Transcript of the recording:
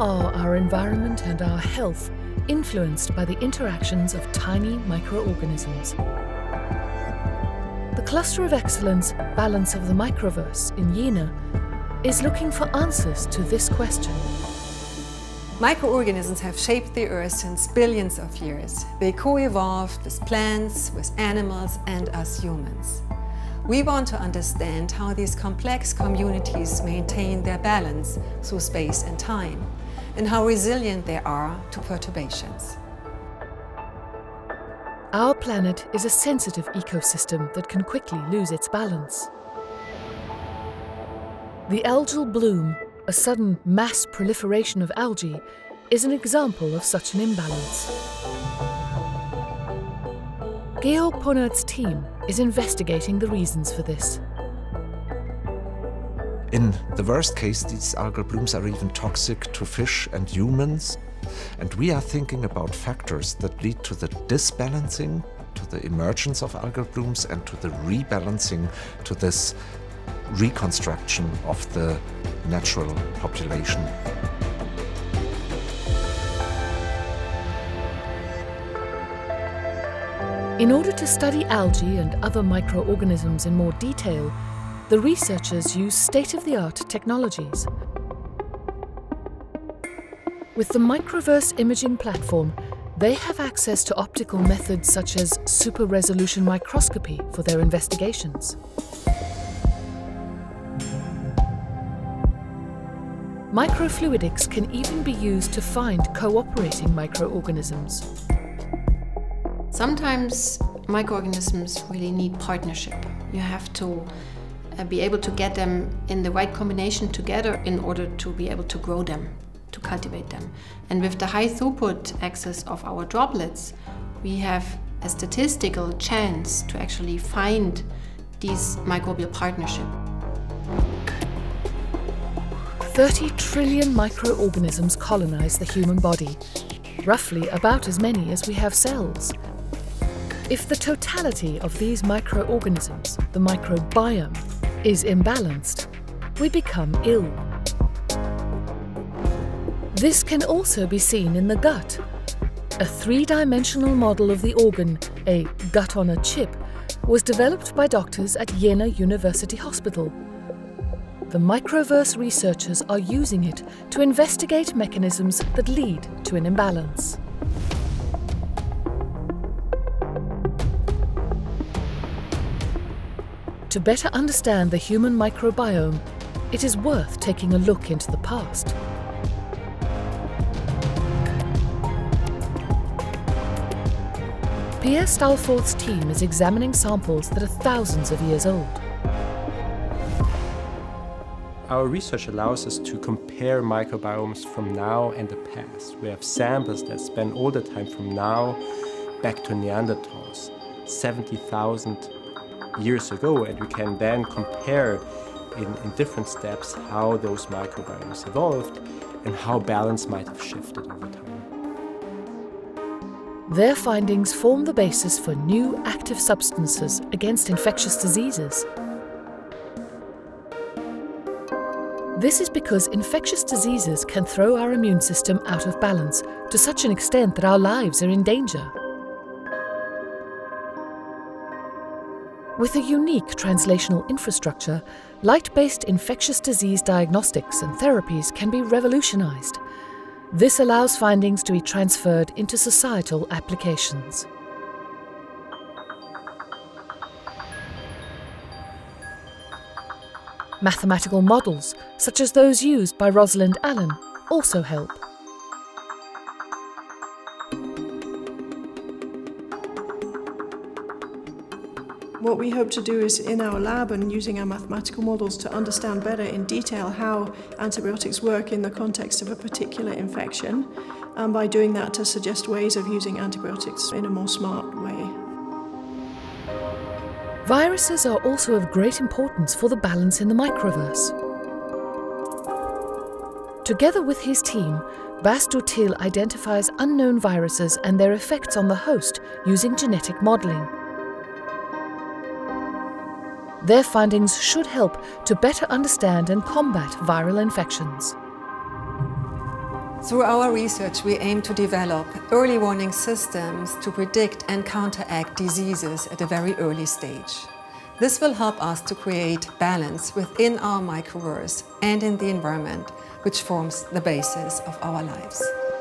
are our environment and our health influenced by the interactions of tiny microorganisms? The Cluster of Excellence Balance of the Microverse in Jena is looking for answers to this question. Microorganisms have shaped the Earth since billions of years. They co-evolved with plants, with animals, and us humans. We want to understand how these complex communities maintain their balance through space and time, and how resilient they are to perturbations. Our planet is a sensitive ecosystem that can quickly lose its balance. The algal bloom, a sudden mass proliferation of algae, is an example of such an imbalance. Georg Ponert's team is investigating the reasons for this. In the worst case, these algal blooms are even toxic to fish and humans. And we are thinking about factors that lead to the disbalancing, to the emergence of algal blooms, and to the rebalancing, to this reconstruction of the natural population. In order to study algae and other microorganisms in more detail, the researchers use state-of-the-art technologies. With the Microverse imaging platform, they have access to optical methods such as super-resolution microscopy for their investigations. Microfluidics can even be used to find cooperating microorganisms. Sometimes microorganisms really need partnership. You have to be able to get them in the right combination together in order to be able to grow them, to cultivate them. And with the high throughput access of our droplets, we have a statistical chance to actually find these microbial partnerships. 30 trillion microorganisms colonize the human body, roughly about as many as we have cells. If the totality of these microorganisms, the microbiome, is imbalanced, we become ill. This can also be seen in the gut. A three-dimensional model of the organ, a gut on a chip, was developed by doctors at Jena University Hospital. The Microverse researchers are using it to investigate mechanisms that lead to an imbalance. To better understand the human microbiome, it is worth taking a look into the past. Pierre Stalforth's team is examining samples that are thousands of years old. Our research allows us to compare microbiomes from now and the past. We have samples that span all the time from now back to Neanderthals, 70,000 years ago, and we can then compare in different steps how those microbiomes evolved and how balance might have shifted over time. Their findings form the basis for new active substances against infectious diseases. This is because infectious diseases can throw our immune system out of balance to such an extent that our lives are in danger. With a unique translational infrastructure, light-based infectious disease diagnostics and therapies can be revolutionized. This allows findings to be transferred into societal applications. Mathematical models, such as those used by Rosalind Allen, also help. What we hope to do is, in our lab and using our mathematical models, to understand better in detail how antibiotics work in the context of a particular infection, and by doing that to suggest ways of using antibiotics in a more smart way. Viruses are also of great importance for the balance in the microverse. Together with his team, Bas Dutil identifies unknown viruses and their effects on the host using genetic modeling. Their findings should help to better understand and combat viral infections. Through our research, we aim to develop early warning systems to predict and counteract diseases at a very early stage. This will help us to create balance within our microverse and in the environment, which forms the basis of our lives.